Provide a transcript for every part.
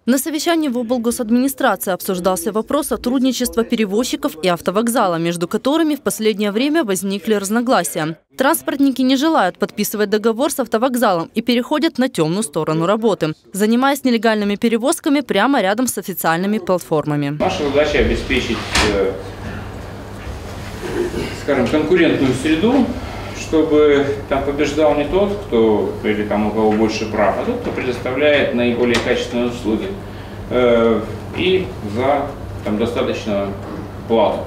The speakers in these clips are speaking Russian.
На совещании в облгосадминистрации обсуждался вопрос сотрудничества перевозчиков и автовокзала, между которыми в последнее время возникли разногласия. Транспортники не желают подписывать договор с автовокзалом и переходят на темную сторону работы, занимаясь нелегальными перевозками прямо рядом с официальными платформами. Наша задача обеспечить, скажем, конкурентную среду, чтобы там побеждал не тот, кто, или там у кого больше прав, а тот, кто предоставляет наиболее качественные услуги и за там достаточную плату.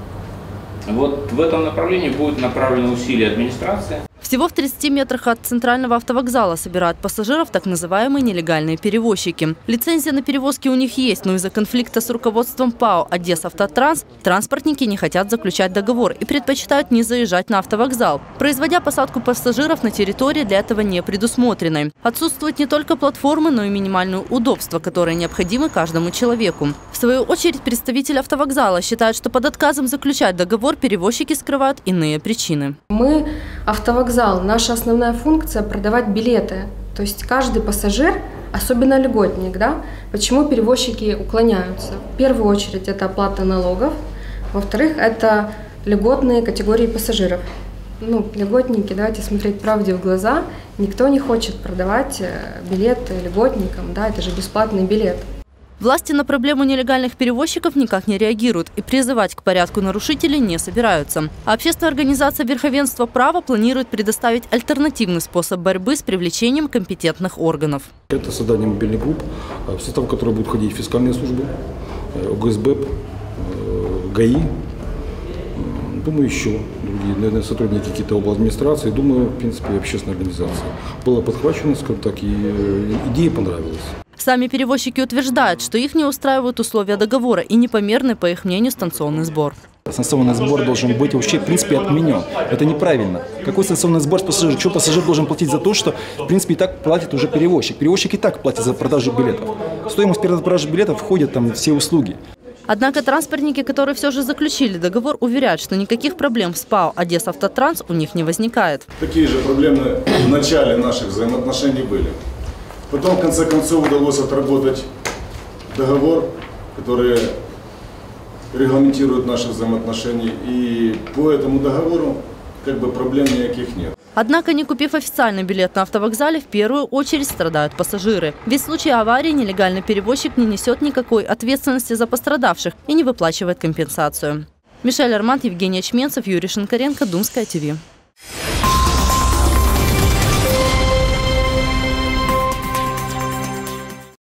Вот в этом направлении будут направлены усилия администрации. Всего в 30 метрах от центрального автовокзала собирают пассажиров так называемые нелегальные перевозчики. Лицензия на перевозки у них есть, но из-за конфликта с руководством ПАО «Одессавтотранс» транспортники не хотят заключать договор и предпочитают не заезжать на автовокзал, производя посадку пассажиров на территории для этого не предусмотренной. Отсутствуют не только платформы, но и минимальные удобства, которые необходимы каждому человеку. В свою очередь, представитель автовокзала считает, что под отказом заключать договор перевозчики скрывают иные причины. Мы автовокзал. Наша основная функция – продавать билеты. То есть каждый пассажир, особенно льготник, да? Почему перевозчики уклоняются? В первую очередь это оплата налогов, во-вторых, это льготные категории пассажиров. Льготники, давайте смотреть правде в глаза, никто не хочет продавать билеты льготникам, да? Это же бесплатный билет. Власти на проблему нелегальных перевозчиков никак не реагируют и призывать к порядку нарушителей не собираются. А общественная организация «Верховенство права» планирует предоставить альтернативный способ борьбы с привлечением компетентных органов. Это создание мобильных групп, в состав которой будут входить фискальные службы, ОГСБЭП, ГАИ, думаю, еще другие, наверное, сотрудники какие-то обладминистрации, думаю, в принципе, и общественная организация. Было подхвачено, скажем так, и идея понравилась. Сами перевозчики утверждают, что их не устраивают условия договора и непомерный, по их мнению, станционный сбор. Станционный сбор должен быть вообще, в принципе, отменен. Это неправильно. Какой станционный сбор с пассажиров? Что пассажир должен платить за то, что, в принципе, и так платит уже перевозчик? Перевозчик и так платит за продажу билетов. В стоимость продажи билетов входят там все услуги. Однако транспортники, которые все же заключили договор, уверяют, что никаких проблем с ПАО «Одессавтотранс» у них не возникает. Такие же проблемы в начале наших взаимоотношений были. Потом, в конце концов, удалось отработать договор, который регламентирует наши взаимоотношения. И по этому договору проблем никаких нет. Однако, не купив официальный билет на автовокзале, в первую очередь страдают пассажиры. Ведь в случае аварии нелегальный перевозчик не несет никакой ответственности за пострадавших и не выплачивает компенсацию. Мишель Арманд, Евгений Чменцев, Юрий Шинкаренко, Думская ТВ.